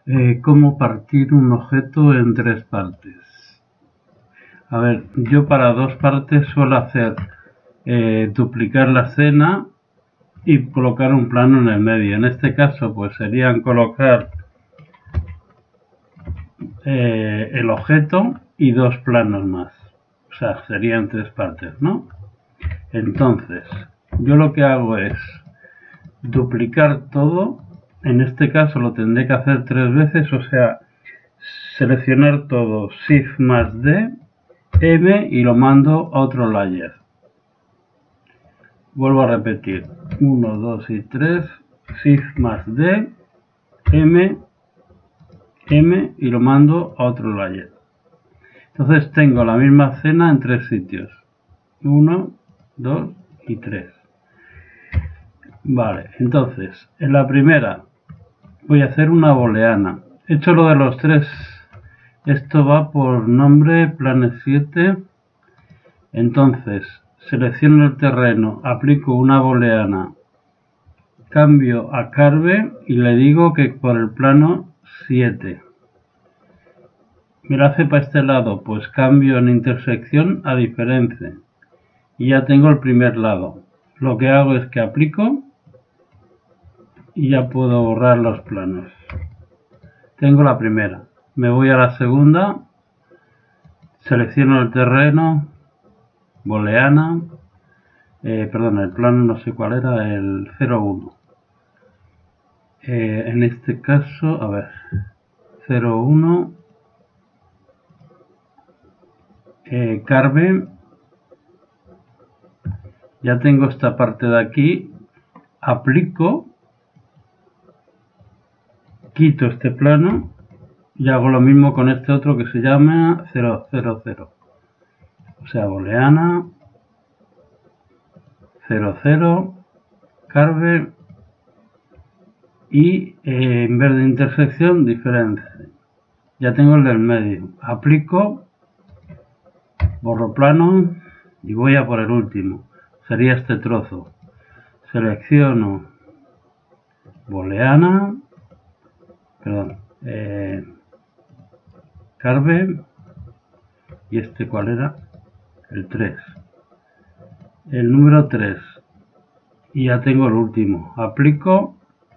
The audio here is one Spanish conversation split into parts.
¿Cómo partir un objeto en tres partes? A ver, yo para dos partes suelo hacer duplicar la escena y colocar un plano en el medio. En este caso, pues serían colocar el objeto y dos planos más. O sea, serían tres partes, ¿no? Entonces, yo lo que hago es duplicar todo. En este caso lo tendré que hacer tres veces, o sea, seleccionar todo, Shift más D, M y lo mando a otro layer. Vuelvo a repetir, 1, 2 y 3, Shift más D, M y lo mando a otro layer. Entonces tengo la misma escena en tres sitios, 1, 2 y 3. Vale, entonces en la primera voy a hacer una booleana. He hecho lo de los tres. Esto va por nombre Planet 7. Entonces selecciono el terreno, aplico una booleana, cambio a Carve y le digo que por el plano 7. Me lo hace para este lado, pues cambio en intersección a diferencia. Y ya tengo el primer lado. Lo que hago es que aplico y ya puedo borrar los planos. Tengo la primera. Me voy a la segunda, selecciono el terreno, booleana, perdón, el plano no sé cuál era, el 01. En este caso, a ver, 01, Carve, ya tengo esta parte de aquí, aplico, quito este plano y hago lo mismo con este otro que se llama 000. O sea, booleana, 00, Carve y en vez de intersección, diferencia. Ya tengo el del medio. Aplico, borro plano y voy a por el último. Sería este trozo. Selecciono booleana, perdón, Carve y este cuál era, el 3. El número 3. Y ya tengo el último. Aplico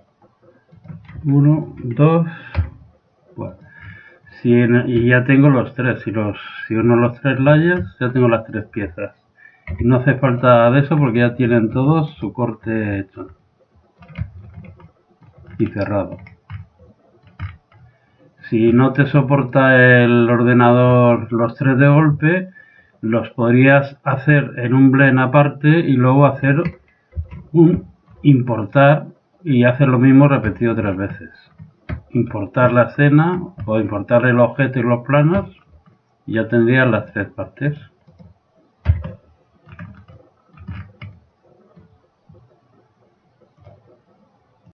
1, 2, bueno, y ya tengo los tres. Si uno los tres layers, ya tengo las tres piezas. Y no hace falta de eso porque ya tienen todos su corte hecho y cerrado. Si no te soporta el ordenador los tres de golpe, los podrías hacer en un blend aparte y luego hacer un importar y hacer lo mismo repetido tres veces. Importar la escena o importar el objeto y los planos y ya tendrías las tres partes.